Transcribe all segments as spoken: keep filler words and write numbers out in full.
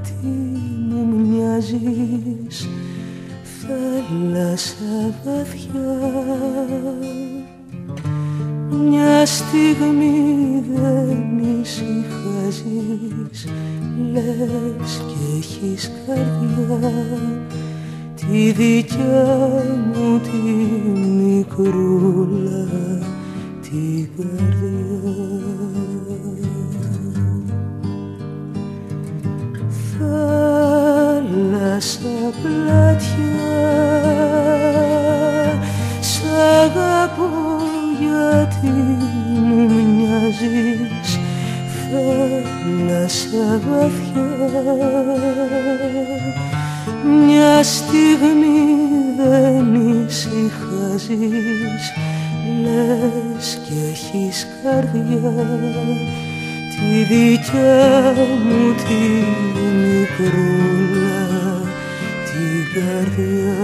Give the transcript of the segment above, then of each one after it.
τι μου μοιάζεις, θάλασσα βαθιά. Μια στιγμή δεν ησυχάζεις, λες κι έχεις καρδιά, τη δικιά μου τη μικρούλα την καρδιά. Θάλασσα πλατιά, σ' αγαπώ γιατί μου μοιάζεις, θάλασσα βαθιά. Μια στιγμή δεν ησυχάζεις, λες κι έχεις καρδιά, τη δικιά μου τη μικρούλα την καρδιά.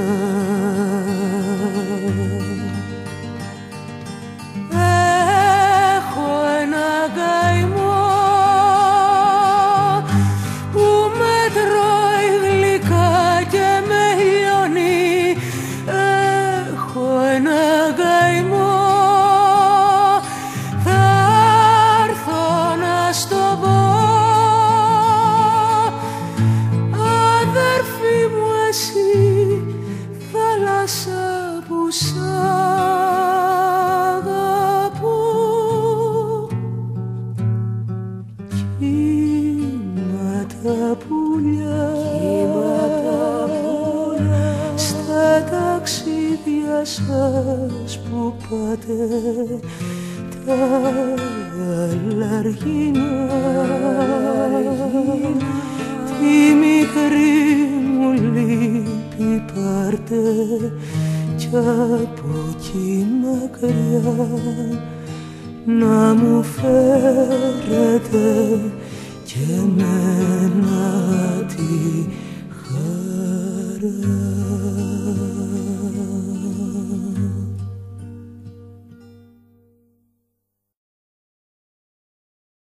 Έχω ένα καημό που με τρώει γλυκά και με λιώνει. Έχω ένα καημό, θα έρθω να στο πω. Αδερφή μου εσύ, θάλασσα που σ' αγαπώ. Κύμα τα πουλιά, στα ταξίδια σας που πάτε, τα γαλαργίνα, τη μικρή μου λύπη πάρτε κι από εκεί μακριά να μου φέρετε κι εμένα